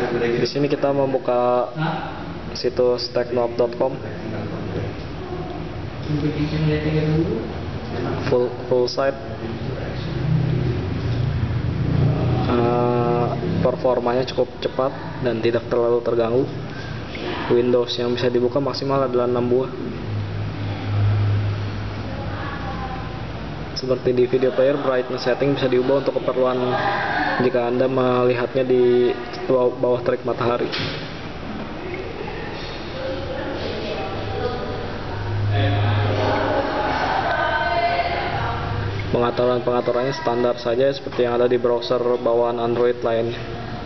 Di sini kita membuka situs teknop.com, full site. Performanya cukup cepat dan tidak terlalu terganggu. Windows yang bisa dibuka maksimal adalah 6 buah. Seperti di video player, brightness setting bisa diubah untuk keperluan jika Anda melihatnya di bawah terik matahari. Pengaturannya standar saja seperti yang ada di browser bawaan Android lainnya.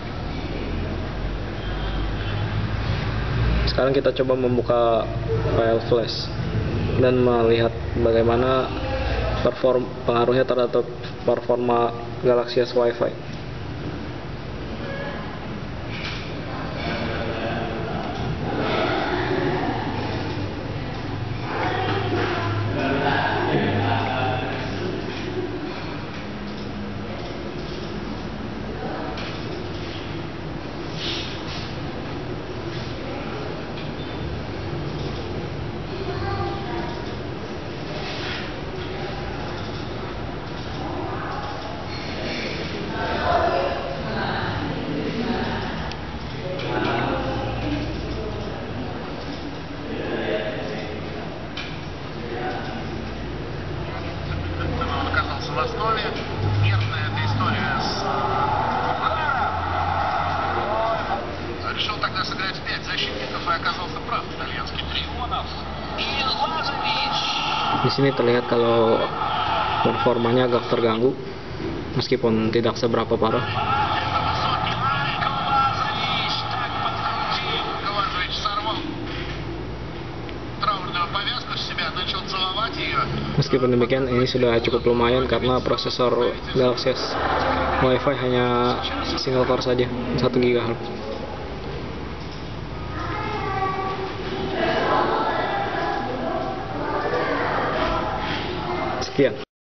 Sekarang kita coba membuka file flash dan melihat bagaimana pengaruhnya terhadap performa Galaxy S Wi-Fi. В основе нервная эта история с... Решил тогда сыграть 5 защитников и оказался прав. Итальянский Трионов и Лазарич. Di sini terlihat kalau performanya agak тергангу, meskipun tidak seberapa parah. Meskipun demikian, ini sudah cukup lumayan karena prosesor Galaxy S Wi-Fi hanya single core saja, 1 GHz. Sekian.